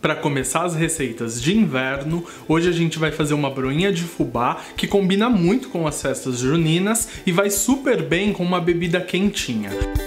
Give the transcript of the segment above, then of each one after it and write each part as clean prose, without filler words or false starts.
Para começar as receitas de inverno, hoje a gente vai fazer uma broinha de fubá que combina muito com as festas juninas e vai super bem com uma bebida quentinha.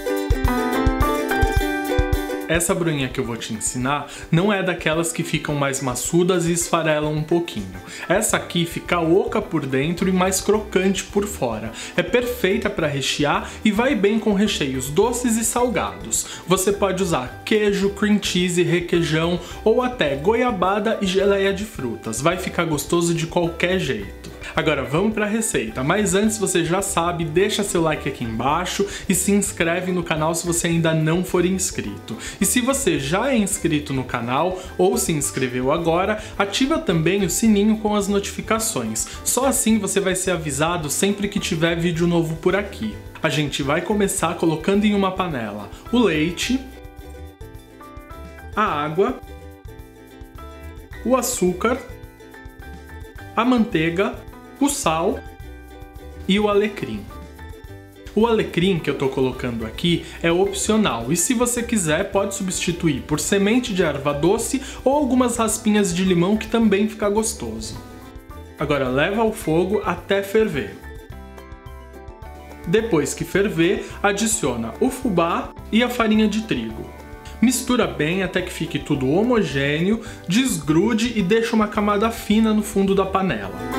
Essa broinha que eu vou te ensinar não é daquelas que ficam mais maçudas e esfarelam um pouquinho. Essa aqui fica oca por dentro e mais crocante por fora. É perfeita para rechear e vai bem com recheios doces e salgados. Você pode usar queijo, cream cheese, requeijão ou até goiabada e geleia de frutas. Vai ficar gostoso de qualquer jeito. Agora vamos para a receita, mas antes você já sabe, deixa seu like aqui embaixo e se inscreve no canal se você ainda não for inscrito. E se você já é inscrito no canal ou se inscreveu agora, ativa também o sininho com as notificações. Só assim você vai ser avisado sempre que tiver vídeo novo por aqui. A gente vai começar colocando em uma panela o leite, a água, o açúcar, a manteiga, o sal e o alecrim. O alecrim que eu tô colocando aqui é opcional e se você quiser pode substituir por semente de erva doce ou algumas raspinhas de limão que também fica gostoso. Agora leva ao fogo até ferver. Depois que ferver, adiciona o fubá e a farinha de trigo. Mistura bem até que fique tudo homogêneo, desgrude e deixa uma camada fina no fundo da panela.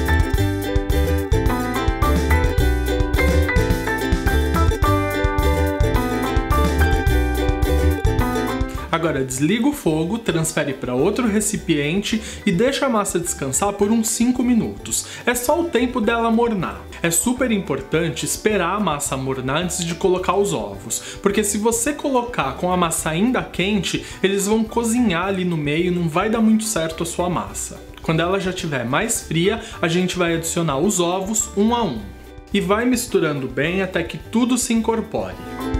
Agora desliga o fogo, transfere para outro recipiente e deixa a massa descansar por uns 5 minutos. É só o tempo dela mornar. É super importante esperar a massa mornar antes de colocar os ovos, porque se você colocar com a massa ainda quente, eles vão cozinhar ali no meio e não vai dar muito certo a sua massa. Quando ela já estiver mais fria, a gente vai adicionar os ovos um a um e vai misturando bem até que tudo se incorpore.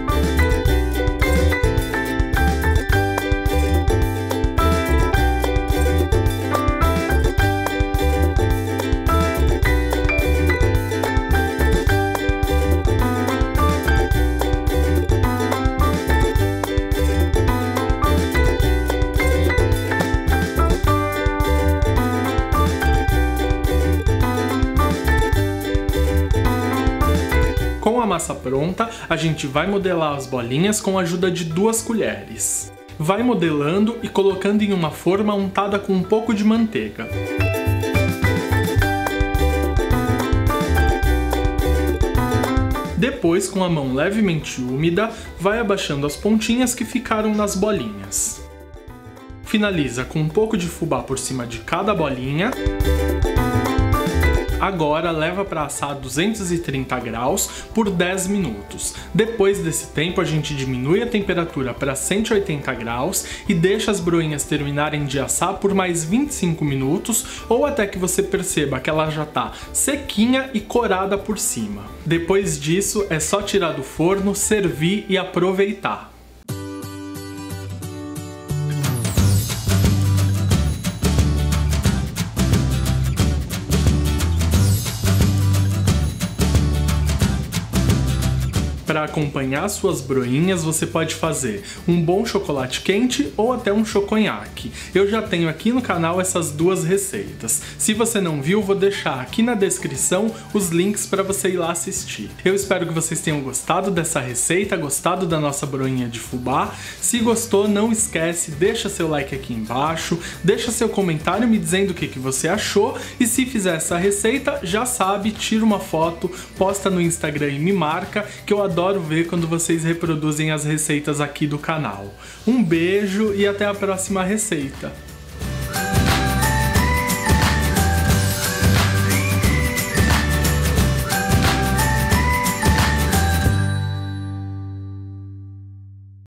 Com a massa pronta, a gente vai modelar as bolinhas com a ajuda de 2 colheres. Vai modelando e colocando em uma forma untada com um pouco de manteiga. Depois, com a mão levemente úmida, vai abaixando as pontinhas que ficaram nas bolinhas. Finaliza com um pouco de fubá por cima de cada bolinha. Agora leva para assar a 230 graus por 10 minutos. Depois desse tempo a gente diminui a temperatura para 180 graus e deixa as broinhas terminarem de assar por mais 25 minutos ou até que você perceba que ela já está sequinha e corada por cima. Depois disso é só tirar do forno, servir e aproveitar. Para acompanhar suas broinhas, você pode fazer um bom chocolate quente ou até um choconhaque. Eu já tenho aqui no canal essas 2 receitas. Se você não viu, vou deixar aqui na descrição os links para você ir lá assistir. Eu espero que vocês tenham gostado dessa receita, gostado da nossa broinha de fubá. Se gostou, não esquece, deixa seu like aqui embaixo, deixa seu comentário me dizendo o que você achou e se fizer essa receita, já sabe, tira uma foto, posta no Instagram e me marca, que eu adoro ver quando vocês reproduzem as receitas aqui do canal. Um beijo e até a próxima receita!